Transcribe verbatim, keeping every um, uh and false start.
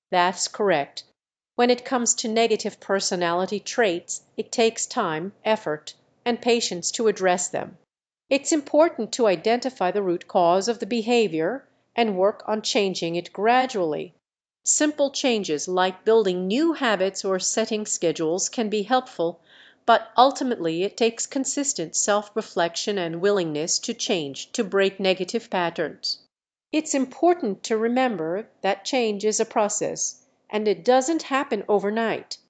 That's correct. When it comes to negative personality traits, it takes time, effort, and patience to address them. It's important to identify the root cause of the behavior and work on changing it gradually. Simple changes like building new habits or setting schedules can be helpful, but ultimately it takes consistent self-reflection and willingness to change to break negative patterns. It's important to remember that change is a process, and it doesn't happen overnight.